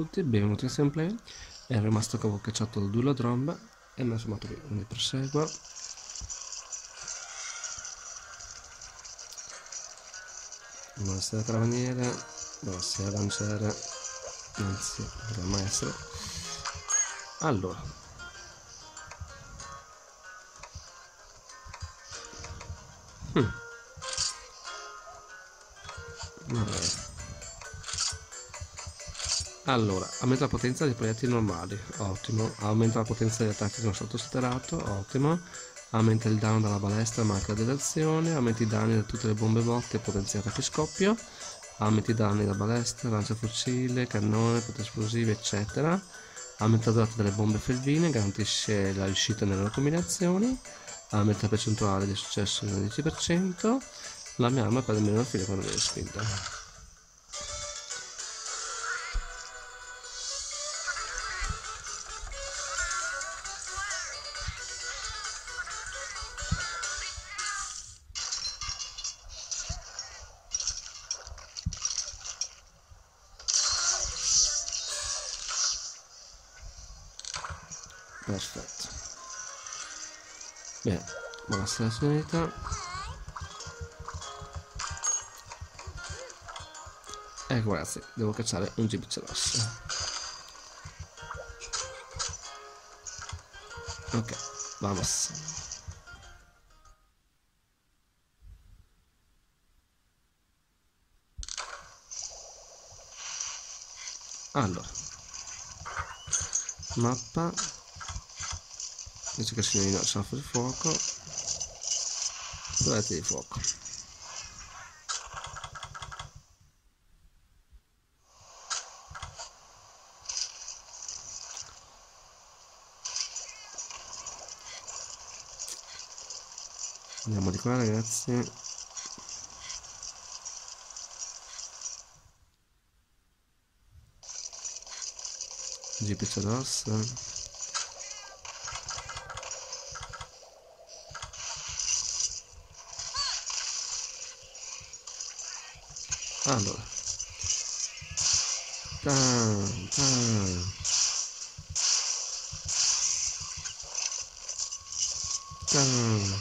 tutti, benvenuti in Gameplay. È rimasto cavocacciato da Dula Drum e mi ha fermato qui, quindi proseguo. Buonasera caravaniere, buonasera lanciere, anzi dovremmo mai essere. Allora, vabbè. Allora, aumenta la potenza dei proiettili normali, ottimo. Aumenta la potenza degli attacchi con stato sotterrato, ottimo. Aumenta il danno dalla balestra ma anche la deviazione. Aumenta i danni da tutte le bombe botte e potenziate a scoppio. Aumenta i danni da balestra, lanciafucile, cannone, poteri esplosivi, eccetera. Aumenta la durata delle bombe felvine, garantisce la riuscita nelle loro combinazioni. Aumenta la percentuale di successo del 10%. La mia arma perde meno filo quando viene spinta. Perfetto. Bene, buonasera signorita. Ecco ragazzi, devo cacciare un gibice rosso. Ok, vamos. Allora, mappa. Dice che signorino sciaffo di fuoco. Proiettili di fuoco. Andiamo di qua ragazzi. Gibice rossa. Allora, tan, tan. Tan.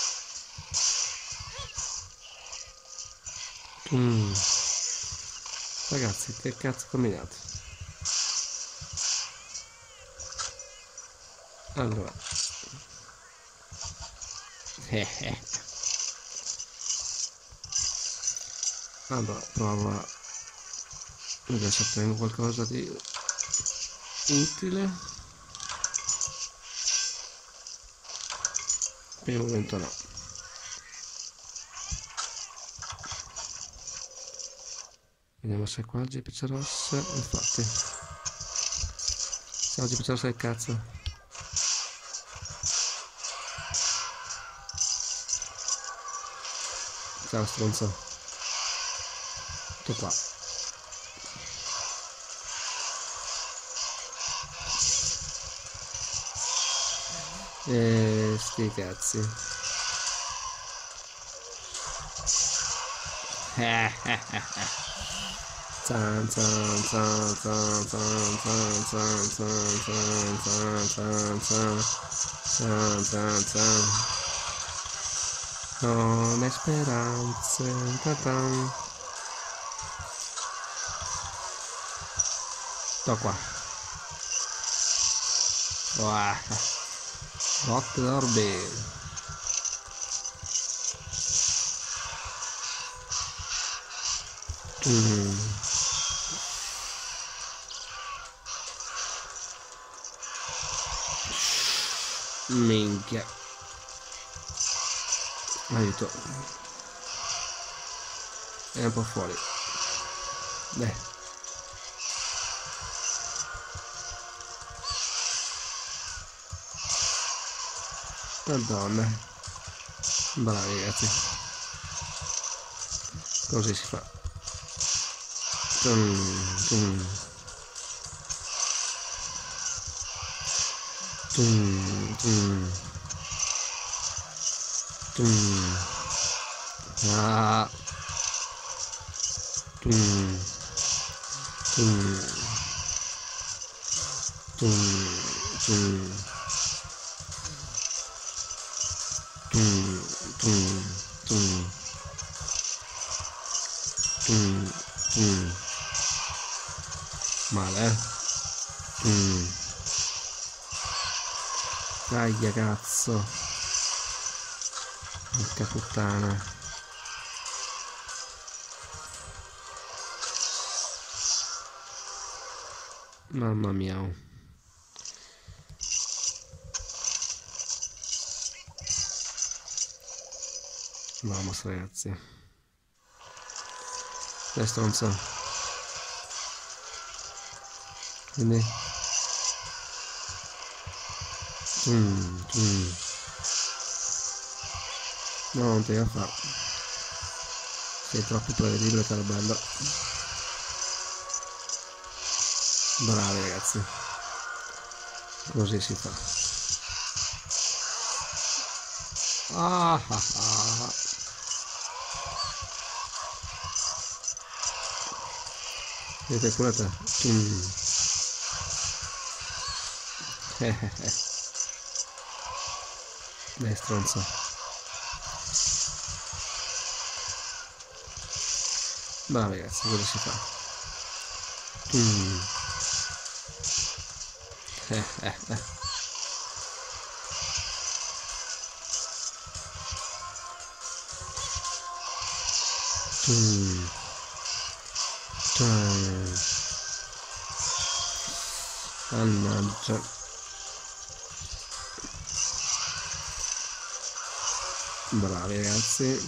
Ragazzi, che cazzo combinate? Allora, allora provo a vedere se ottengo qualcosa di utile. Per il momento no. Vediamo se qua il GPC rossa. Infatti, ciao GPC rossa del cazzo. Ciao stronzo. Tutto qua. Sti cazzi. Zan zan zan zan zan zan zan zan zan zan zan zan zan zan. Non è speranze. Ta-tan. Sto qua. Wow. Notte d'orbe. Minchia. Aiuto. È un po' fuori. Madonna. Bravi ragazzi. Così si fa. Ah. Tum, tum, tum, tum, tum, tum, tum. Male, Dai, cazzo. Porca puttana. Mamma mia. Vamos ragazzi. Dai stronzo. Quindi. No, non te la fa. Sei troppo prevedibile, caro bello. Bravi ragazzi. Così si fa. Ah ah ah. Vedete pure te. Dai stronzo. Bravi ragazzi, così si fa. Mannaggia. Bravi ragazzi.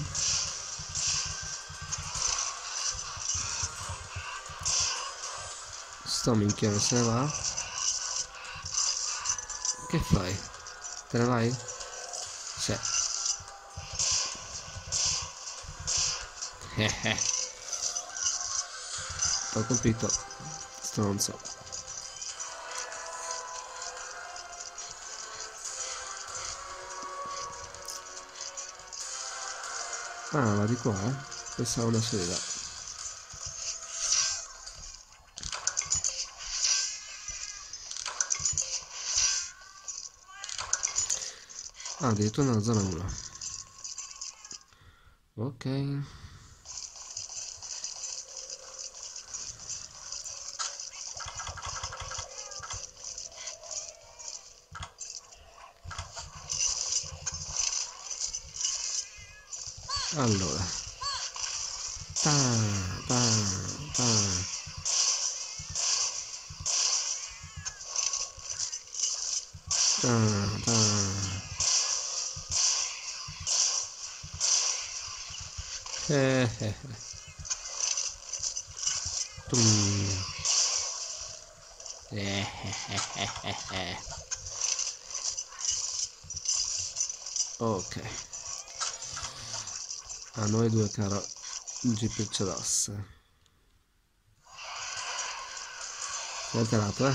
Sto minchione se ne va. Che fai? Te ne vai? Sì. Ho colpito. Stronzo. Ah, va di qua, eh? Pensavo una sera. Ah, addirittura nella zona 1. Ok. Allora. Ta, ta, ta. Ta, ta. Ok. A noi due, caro GPCross. Sei alterato,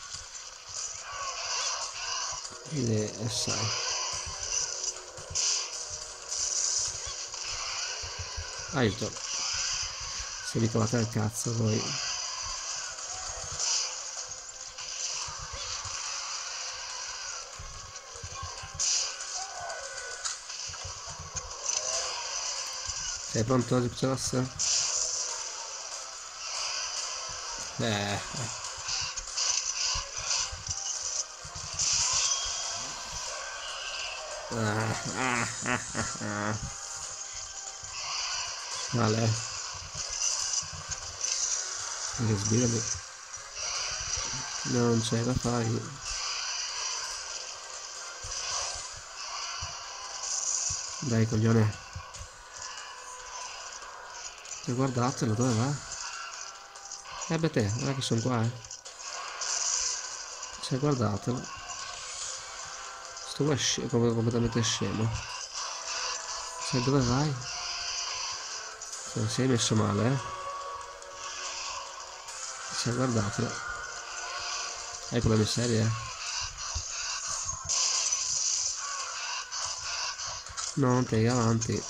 sai. Aiuto. Se vi cavate al cazzo voi. Sei pronto oggi, GPCross? Vale. Che sbirami. Non ce la fai. Dai coglione. E guardatelo, dove va? Beh te, guarda che sono qua, Cioè guardatelo. Sto qua completamente scemo. Cioè dove vai? Cioè, sei messo male, Cioè guardatelo. Hai problemi seri, No, non te avanti.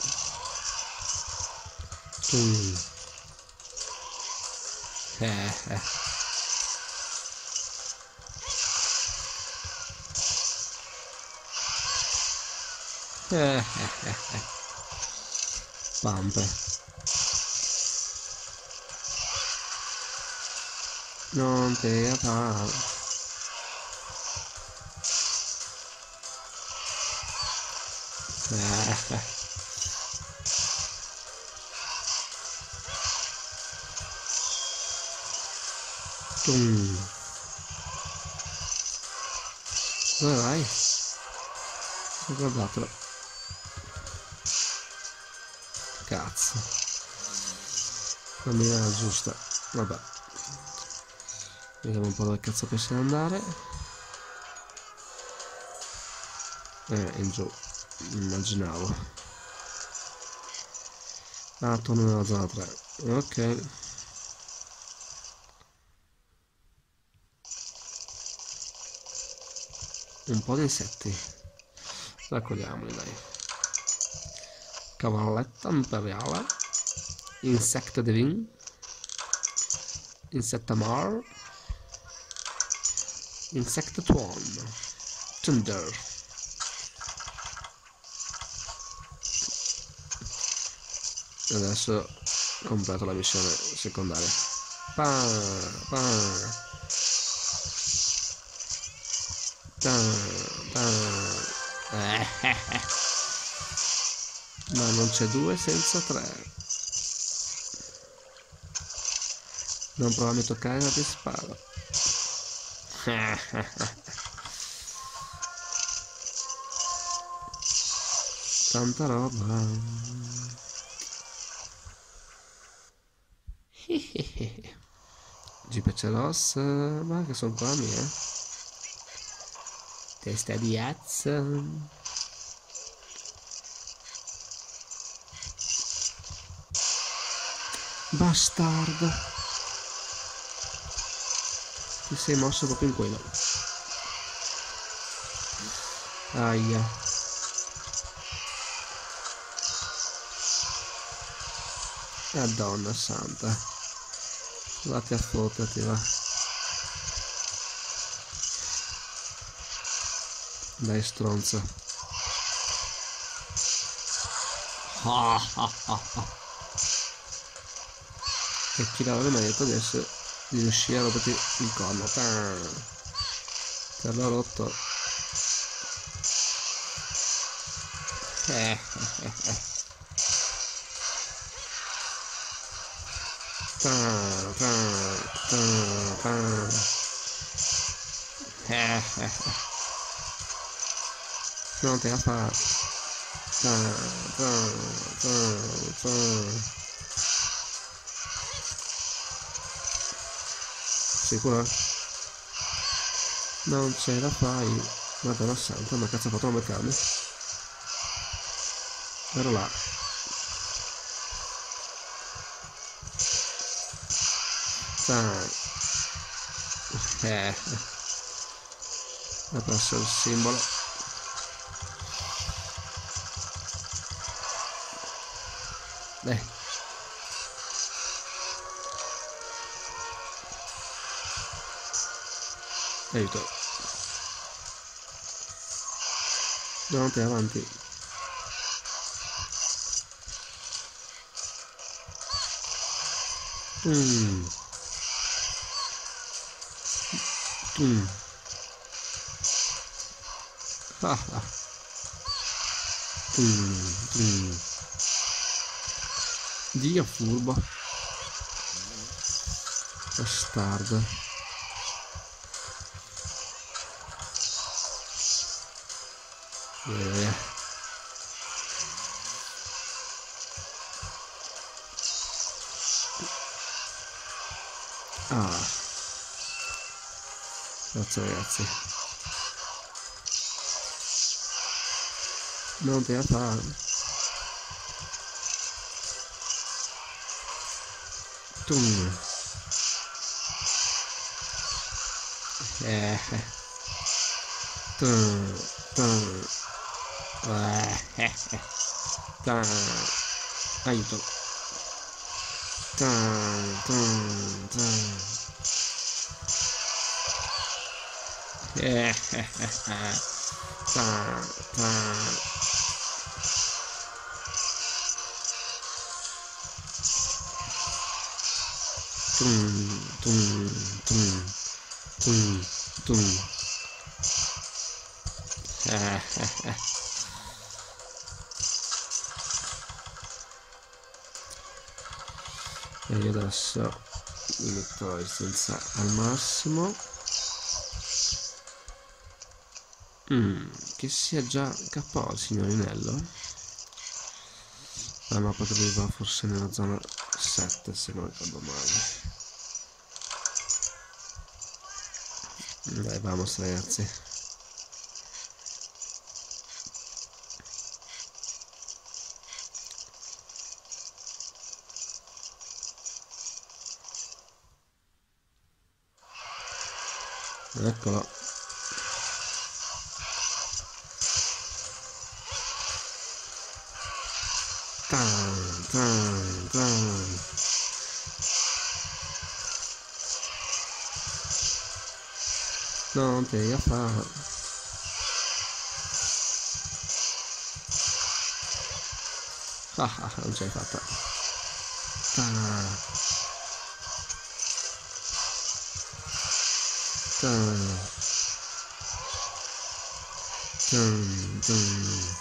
Pampe. Non te fa. Dove vai? Guardatelo. Cazzo. La mira era giusta. Vabbè. Vediamo un po' dove cazzo possiamo andare. In giù. Immaginavo. Ah, torno nella zona 3. Ok. Un po' di insetti. Raccogliamoli, dai. Cavalletta imperiale. Insecto divin. Insectamar. Insectatuan. Thunder. Adesso completo la missione secondaria. Pam, pam. Ma non c'è 2 senza 3. Non provarmi a toccare la tua spalla. Tanta roba. Gipeceros, ma che sono qua mia. Testa di azza. Bastardo. Ti sei mosso proprio in quello. Aia. Madonna santa. Vatti a fotterti, va. Dai stronzo. E chi l'avrebbe mai detto adesso di riuscire a romperti il collo. Te l'ho rotto. Non te la fa. Sicuro? Non ce la fai. Madonna santa, ma cazzo ha fatto a beccarmi? Ero là. Ha perso il simbolo. Aiuto. Non te avanti. Dio furbo. Bastardo. Grazie ragazzi. Non te la fare. Aiuto. Tum, tum, tum, tum, tum. E io adesso mi metto la resistenza al massimo. Che sia già KO il signorinello. La mappa che doveva forse nella zona 7 se non ricordo male. Dai, vamos ragazzi. Eccolo. Tan, tan, tan. Non te la fa. Non ce l'hai fatta. Tan, tan, tan, tan.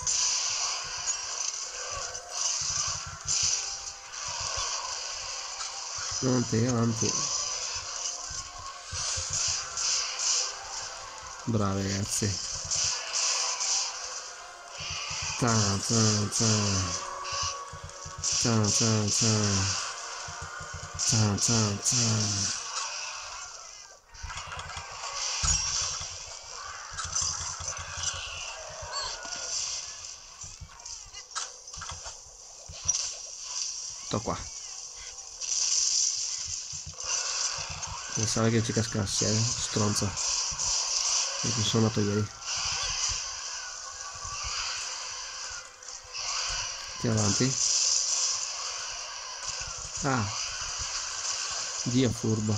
Non te avanti. Bravi ragazzi. Tan, tan, tan. Tan, tan, tan. Tan, tan, tan. Sto qua. Pensavo che ci cascassi, stronzo. Perché sono andato ieri. Ti avanti. Ah. Dio furbo.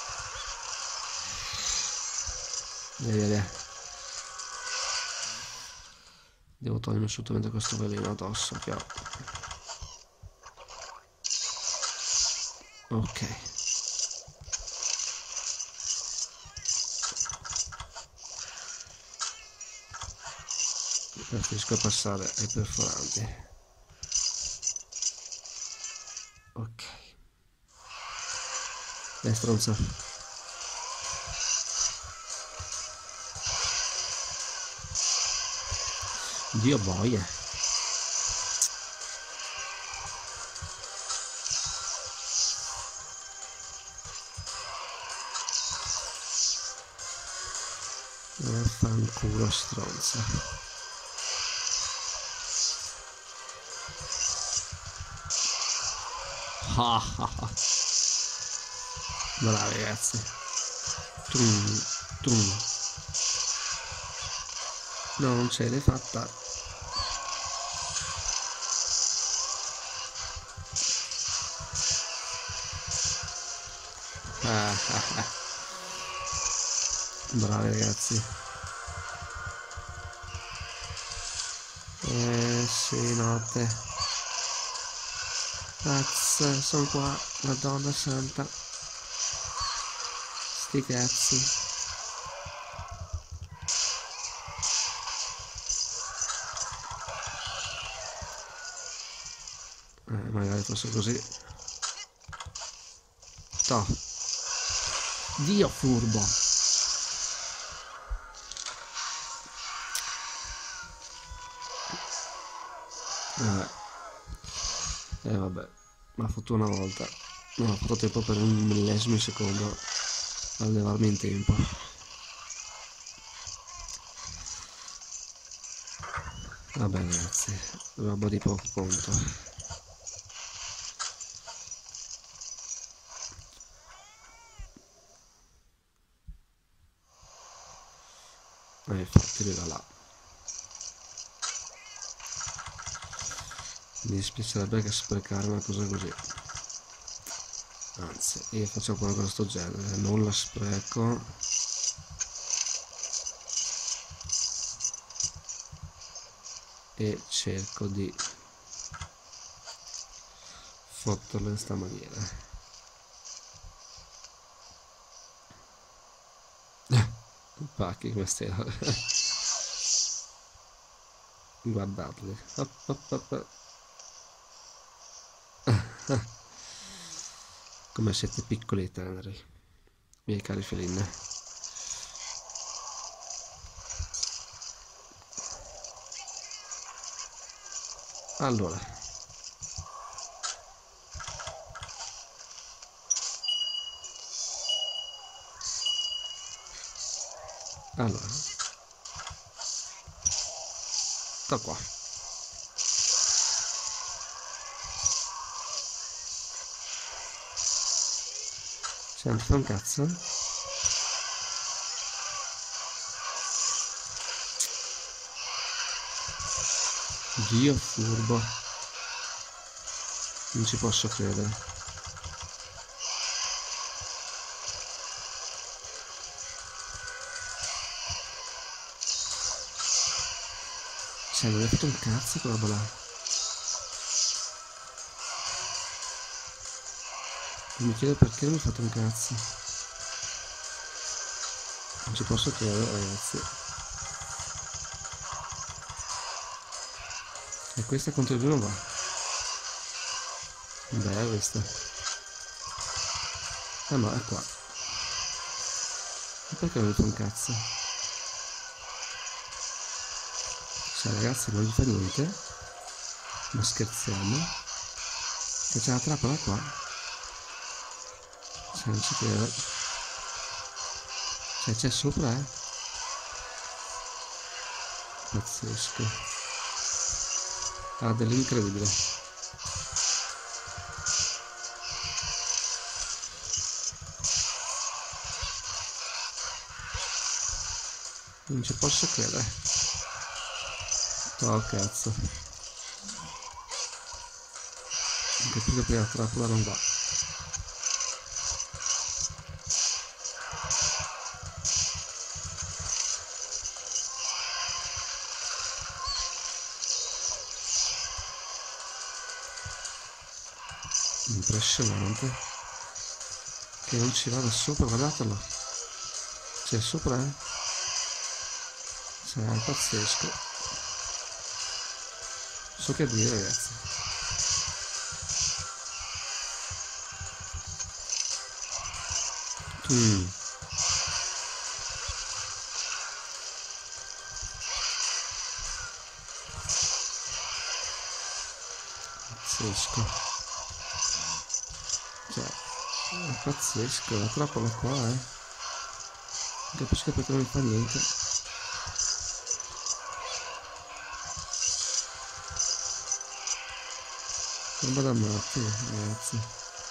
Via. Devo togliermi assolutamente questo veleno addosso che ho. Ok. Preferisco passare ai perforanti. Ok. Dai stronzo. Dio boia. Fanculo stronza. Bravi ragazzi. Tum. No, non ce l'hai fatta. Bravi ragazzi. Sì, notte. Cazzo, sono qua, Madonna santa. Sti cazzi. Magari fosse così. Toh. Dio furbo. Vabbè, mi ha fatto una volta. Non ho fatto tempo per un millesimo di secondo a levarmi in tempo. Vabbè ragazzi, roba di poco conto. Infatti lui va là. Mi dispiacerebbe che sprecare una cosa così. Anzi, io faccio qualcosa di sto genere, non la spreco. E cerco di fotterlo in sta maniera. pacchi come stella. Guardateli. Op, op, op. Come siete piccoli e teneri, miei cari felini. Allora, sto qua. Senti, fa un cazzo? Dio furbo. Non ci posso credere. Cioè, non hai fatto un cazzo quella roba là. Mi chiedo perché non hai fatto un cazzo. Non ci posso credere, ragazzi. E questa contro il 1 va. Beh, questa. Ah no, è qua. E perché non gli fa un cazzo? Cioè, ragazzi, non gli fa niente. Ma scherziamo. Che c'è la trappola qua. Cioè, non ci credo. Cioè, c'è sopra, pazzesco. Ha dell'incredibile. Non ci posso credere. Oh cazzo. Non capisco perché la trappola non va. Impressionante. Che non ci vada sopra, guardatelo. C'è sopra, Cioè, è pazzesco. So che dire, ragazzi. Pazzesco. Cioè, è pazzesco, la trappola qua, Non capisco perché non fa niente. Roba da matti, ragazzi.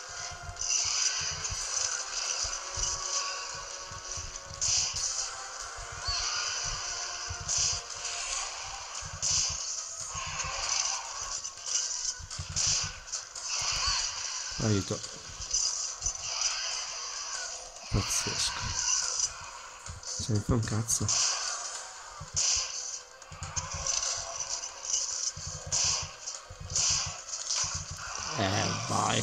Aiuto. Pazzesco. Se ne fa un cazzo. Vai.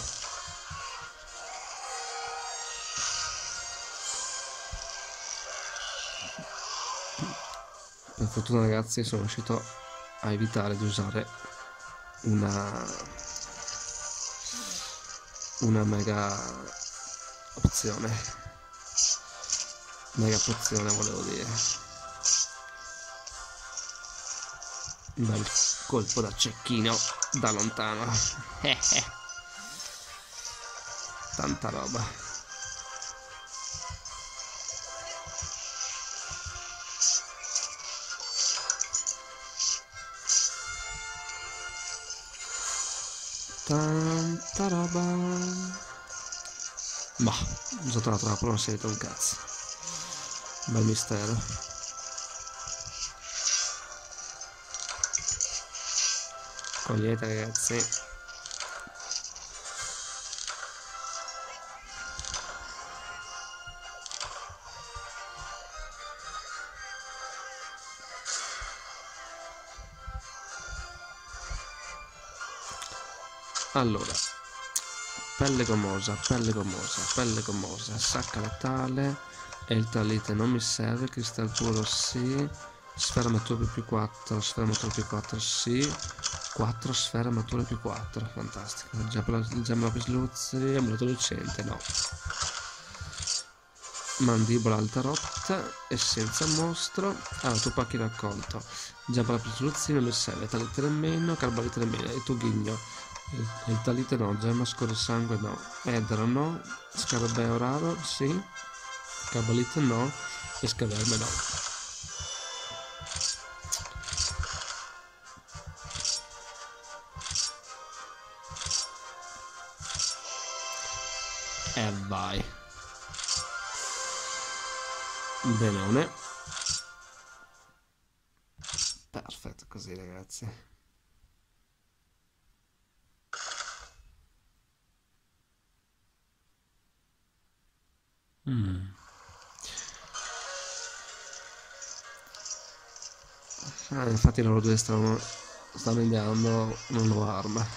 Per fortuna, ragazzi, sono riuscito a evitare di usare una mega pozione volevo dire. Un bel colpo da cecchino da lontano. Tanta roba. Tanta roba. Ma ho usato la trappola, non si vede un cazzo. Bel mistero. Cogliete, ragazzi. Allora, pelle gommosa, sacca letale, E il talite non mi serve, cristallo puro sì, sfera matura più 4, sfera matura più 4 sì, 4 sfera matura più 4, fantastico. Il gem lapis lazuli, amuleto lucente, no. Mandibola alta rotta, essenza mostro. Allora tu pacchi raccolto, gem lapis lazuli non mi serve, talite nemmeno, carbolite nemmeno, e tu ghigno. Il talite no, gemma scorre sangue no, edera no, scarabeo raro sì, carbolite no, e scaverme no. E vai. Benone. Perfetto così ragazzi. Infatti loro due stanno ideando una nuova arma.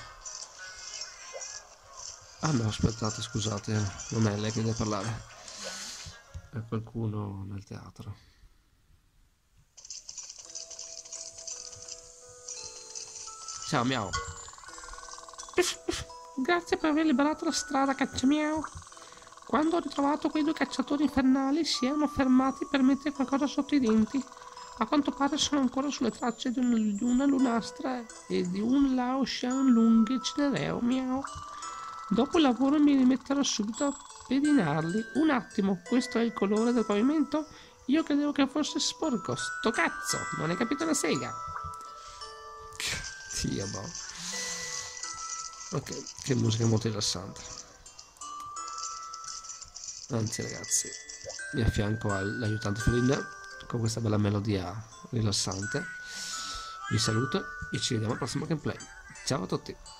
Ah no, aspettate, scusate, non è lei che deve parlare. È qualcuno nel teatro. Ciao, miau. Grazie per aver liberato la strada, cacciamiau. Quando ho ritrovato quei due cacciatori infernali si erano fermati per mettere qualcosa sotto i denti. A quanto pare sono ancora sulle tracce di una lunastra e di un Lao Shan Lung cinereo, miau. Dopo il lavoro mi rimetterò subito a pedinarli. Un attimo, questo è il colore del pavimento? Io credevo che fosse sporco. Sto cazzo, non hai capito una sega. Dio, boh. Ok, che musica molto rilassante. Anzi ragazzi, mi affianco all'aiutante felina con questa bella melodia rilassante. Vi saluto e ci vediamo al prossimo gameplay. Ciao a tutti!